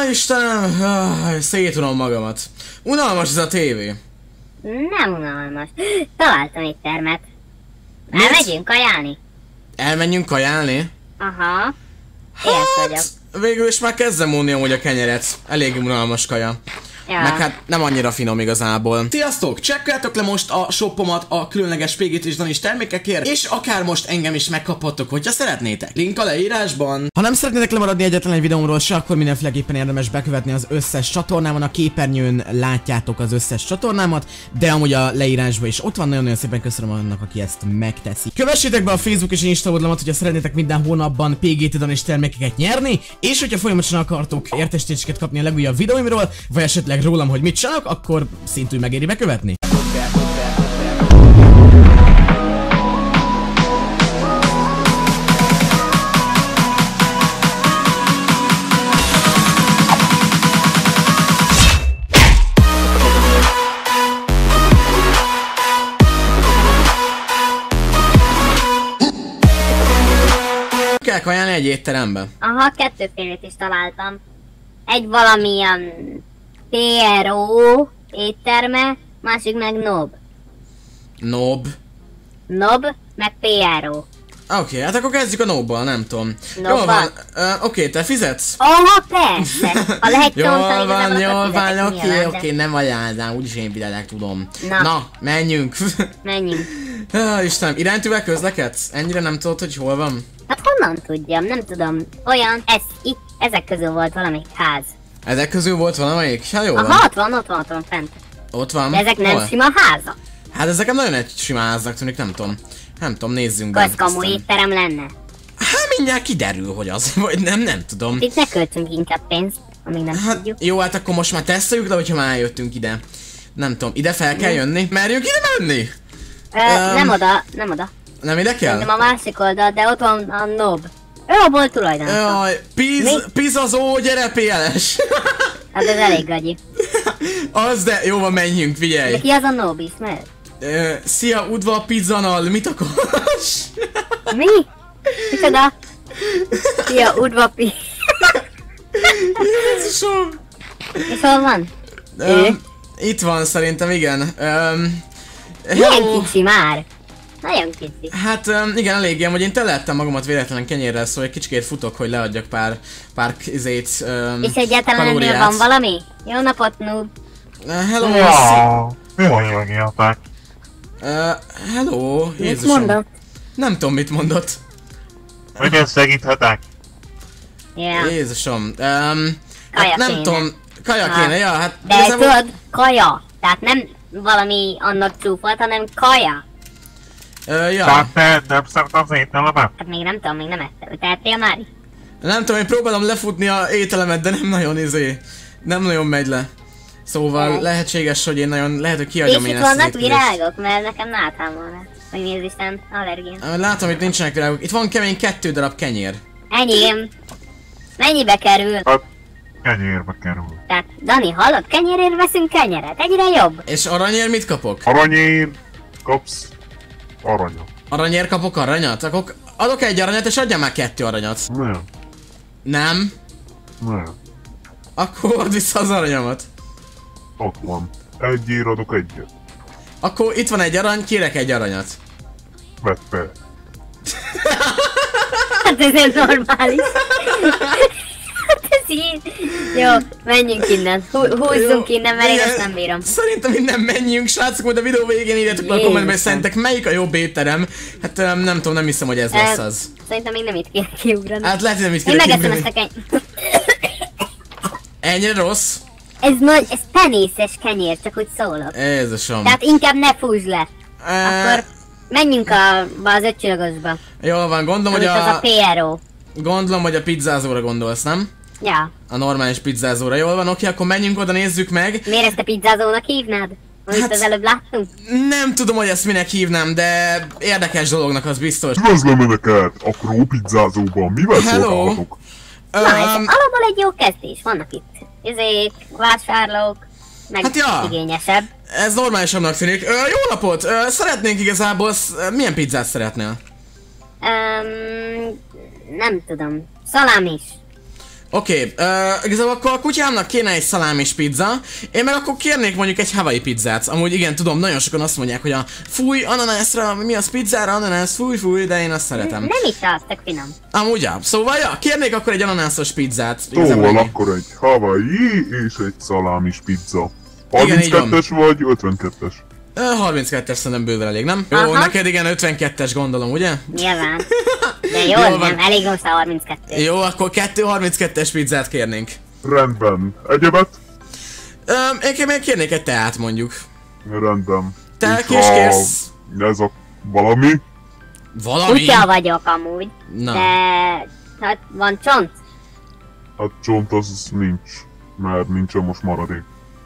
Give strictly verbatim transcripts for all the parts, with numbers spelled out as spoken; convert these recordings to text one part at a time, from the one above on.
Ah, Istenem, ah, szétunom magamat. Unalmas ez a tévé. Nem unalmas. Találtam egy termet. Elmegyünk kajálni? Elmenjünk kajálni? Aha. Éhes vagyok. Végül is már kezdem unni amúgy a kenyeret. Elég unalmas kaja. Ja. Meg hát nem annyira finom igazából. Sziasztok! Csekkeltek le most a shoppomat a különleges pé gé té és Danis termékekért, és akár most engem is megkaphattok, hogyha szeretnétek. Link a leírásban. Ha nem szeretnétek lemaradni egyetlen egy videómról se, akkor mindenféleképpen érdemes bekövetni az összes csatornámon. A képernyőn látjátok az összes csatornámat, de amúgy a leírásban is ott van. Nagyon-nagyon szépen köszönöm annak, aki ezt megteszi. Kövessétek be a Facebook és Insta oldalamat, hogyha szeretnétek minden hónapban pé gé té Danis termékeket nyerni, és hogyha folyamatosan akartok értesítéseket kapni a legújabb videóimról, vagy esetleg rólam, hogy mit csinálok, akkor szintúgy megéri bekövetni. Kell kajálni egy étterembe? Aha, kettőfélét is találtam. Egy valamilyen pé er o étterme, másik meg Nob. Nob. Nob, meg pé er o. Oké, okay, hát akkor kezdjük a Nobbal, nem tudom. Nobba? Jól van, uh, oké, okay, te fizetsz? Aha, persze! Ha lehet jól van, jól van, oké, oké, nem ajánlám, úgyis én fizetek, tudom. Na, Na menjünk. menjünk. Ah, Istenem, iránytűvel közlekedsz? Ennyire nem tudod, hogy hol van? Hát honnan tudjam, nem tudom. Olyan, ez itt, ezek közül volt valamelyik ház. Ezek közül volt valamelyik? Hát jó van. Aha, ott van, ott van, ott van, fent. Ott van. De ezek nem hol? sima házak. Hát ezek nagyon egy sima háznak tűnik, nem tudom. Nem tudom, nézzünk be. Az kamu étterem lenne. Hát mindjárt kiderül, hogy az, vagy nem, nem tudom. Itt ne költsünk inkább pénzt, amíg nem Hát tudjuk. jó, hát akkor most már teszteljük le, hogyha már eljöttünk ide. Nem tudom, ide fel kell jönni? Merjünk ide menni? Ö, Um, nem oda, nem oda. Nem ide kell? Nem a másik oldal, de ott van a Nob. Ő a bolt tulajdonosa. Jaj, piz, Mi? pizazó, gyere pé el es. Hát ez elég gagyi. Az, de jó van, menjünk, De figyelj. ki az a Nob, ismered? Ö, szia, udva pizzanal, mit akarsz? Mi? Micsoda? Szia, udvapi. Jézusom. És hol van? Öm, itt van szerintem, igen. Öm, Milyen hello. kicsi már? Nagyon kicsi. Hát öm, igen, eléggé, hogy én telelettem magamat véletlen kenyérrel, szóval egy kicsikét futok, hogy leadjak pár, pár izét, öm, És egyáltalán ennél kalóriát. van valami? Jó napot, noob. Uh, hello, Ja, szia- mi van jönnyeltek? uh, hello, Mit Jézusom. mondott? Nem tudom, mit mondott. Hogyan segíthetek? Ja. Jézusom. Um, Kaja hát nem kéne. tudom, kaja Ah. kéne, ja, hát De igazából- tudod, kaja. Tehát nem valami annak csúfolt, hanem kaja. Ö, ja. Tehát te nem szeretem az ételemet? Hát még nem tudom, még nem ettem. Te ettél már? Nem tudom, én próbálom lefutni a ételemet, de nem nagyon izé. Nem nagyon megy le. Szóval Ne. lehetséges, hogy én nagyon, lehet, hogy És kiadjam én itt ezt az vannak étkezést. virágok, mert nekem náthám van. Hogy nézd Isten, allergén. Ö, Látom, itt nincsenek virágok. Itt van kemény kettő darab kenyér. Enyém. Mennyibe kerül? Hát, kenyérbe kerül. Tehát, Dani, hallod? Kenyérért veszünk kenyeret. Egyre jobb. És aranyér mit kapok? Aranyér, kapsz aranyat. Aranyér kapok aranyat? Akkor adok egy aranyat, és adjam már kettő aranyat. Nem, Nem? nem. Akkor add vissza az aranyamat. Ott van. Egyért adok egyet. Akkor itt van egy arany, kérek egy aranyat. Vedd be. Hát ez nem normális. Hát ez így. Jó, menjünk innen. Hú- Húzzunk Jó, innen, mert én de ezt nem bírom. Szerintem innen menjünk, srácok, majd a videó végén írjátok be a kommentbe, hogy szerintek melyik a jobb étterem. Hát um, nem tudom, nem hiszem, hogy ez lesz Ö, az. Szerintem még nem itt kéne kiugrani. Hát lehet, hogy nem itt Én kéne megeszem kiugrani. ezt a kenyeret. Ennyire rossz? Ez nagy, ez penészes kenyér, csak úgy szólok. Jézusom. Tehát inkább ne fúzd le. Ö, Akkor menjünk a, az ötcsillagosba. Jól van, gondolom, hogy Amit az a a... pé er o. Gondolom, hogy a pizzázóra gondolsz, nem? Ja. A normális pizzázóra, jól van, oké, akkor menjünk oda, nézzük meg. Miért ezt a pizzázónak hívnád? Amit Hát- az előbb láttunk? Nem tudom, hogy ezt minek hívnám, de érdekes dolognak az biztos. Üdvözlöm Önöket a Crow pizzázóban. Mivel Hello. szolgálhatok? Na, ez Öm, alapból egy jó kezdés. Vannak itt izék, vásárlók, meg Hát ja. igényesebb. Ez normálisabbnak tűnik. Ö, jó napot! Ö, szeretnénk igazából... sz- milyen pizzát szeretnél? Um, nem tudom. Szalám is. Oké, okay, uh, igazából akkor a kutyámnak kéne egy szalámis pizza, én meg akkor kérnék mondjuk egy Hawaii pizzát. Amúgy igen, tudom, nagyon sokan azt mondják, hogy a fúj, ananászra, mi az pizzára, ananász, fúj, fúj, de én azt szeretem. Nem is az, tök finom. Amúgy ja, szóval ja, kérnék akkor egy ananászos pizzát. Szóval akkor egy Hawaii és egy szalámis pizza. harminckettes vagy ötvenkettes? harminckettes szerintem bőven elég, nem? Jó, Aha. neked igen, ötvenkettes gondolom, ugye? Nyilván. De jó, Jól nem, van. elég rossz a harminckettő. Jó, akkor kettő harminckettes pizzát kérnénk. Rendben. Egyebet? Öm, én még kérnék egy teát mondjuk. Rendben. Te És ki is a- kérsz? Ez a valami? Valami? Kutya vagyok amúgy, Na. de hát van csont. Hát csont az nincs. Mert nincsen most maradék.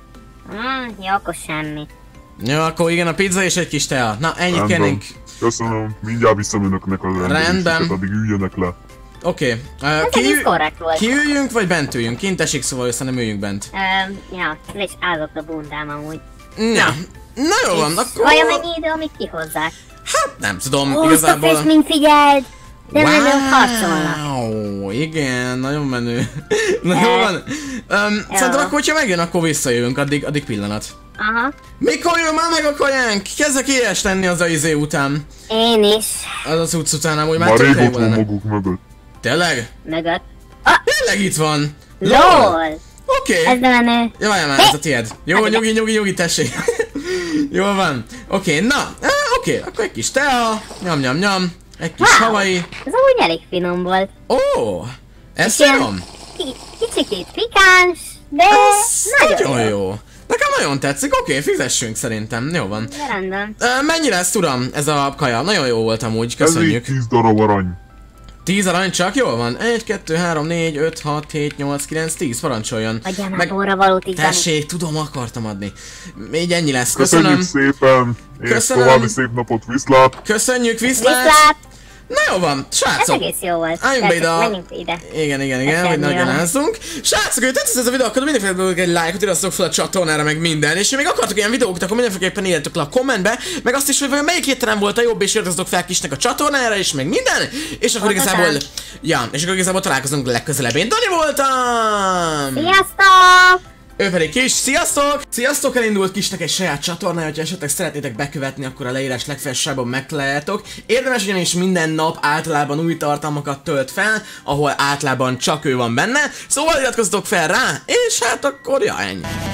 Hmm, jó, akkor semmi. Jó, akkor igen, a pizza és egy kis tea. Na, ennyit Rendben. kérnénk. Köszönöm. Mindjárt visszam önöknek a rendelésüket, addig üljenek le. Oké. Okay. Ez Uh, egész korrekt volt. kiüljünk, vagy bent üljünk? Kint esik, szóval össze nem üljünk bent. Öm, ja, és ázott a bundám amúgy. Na. Na jó van, akkor... Vajon mennyi idő, amíg kihozzák? Hát nem tudom, Ó, igazából... igazából... mint figyeld! De wow. nem harcolnak. Wow, igen, nagyon menő. Na jó van. Um, Jó. szerintem akkor, hogyha megjön, akkor visszajövünk, addig, addig pillanat. Aha. Mikor jön már meg a kajánk? Kezdek éhes lenni az a izé után. Én is. Az az utc után, amúgy már Már tök rég jó ott van lenne. maguk mögött. Tényleg? Mögött. Tényleg itt van. LOL! Oké. Ez de menő. Ja, várjál már, ez a tiéd. Jó, nyugi, nyugi, nyugi, tessék. Jól van. Oké, na. Eh, Oké, akkor egy kis tea. Nyam, nyam, nyam. Egy kis Wow. Hawaii. Ez amúgy elég finom volt. Ó, ez Igen. finom. Ki- Kicsikét pikáns, de Ez nagyon nagyon jó. jó. Nekem nagyon tetszik, oké, fizessünk szerintem, jó van. De rendben. Ö, mennyi lesz, uram, ez a kaja? Nagyon jó volt amúgy, Ez így köszönjük. tíz darab arany. tíz arany csak, jól van. egy, kettő, három, négy, öt, hat, hét, nyolc, kilenc, tíz, parancsoljon. Adjál már Meg- borra valót így. Tessék, tudom, akartam adni. Így ennyi lesz, köszönöm. Köszönjük szépen. És Köszönöm. további szép napot, viszlát. Köszönjük, viszlát. Viszlát! Na jó van, Ez srácok. egész jó volt. Álljunk be ide a- Menjünk ide. Igen, igen, igen, Ez hogy semmi ne van. gyanázzunk. Srácok, hogy tetszett ez a videó, akkor mindenféleképpen egy lájkot, iratkozzatok fel a csatornára, meg minden. És ha még akartok ilyen videókat, akkor mindenféleképpen írjátok le a kommentbe, meg azt is, hogy vajon melyik étterem volt a jobb, és iratkozzatok fel kisnek a csatornára, és meg minden. És akkor Pontosan. igazából, ja, és akkor igazából találkozunk legközelebb. Én Dani voltam! Sziasztok! Ő pedig Kis, sziasztok! Sziasztok, elindult Kisnek egy saját csatornája, hogyha esetleg szeretnétek bekövetni, akkor a leírás legfelsőbbön megtaláljátok. Érdemes ugyanis minden nap általában új tartalmakat tölt fel, ahol általában csak ő van benne, szóval iratkozzatok fel rá, és hát akkor ja, ennyi.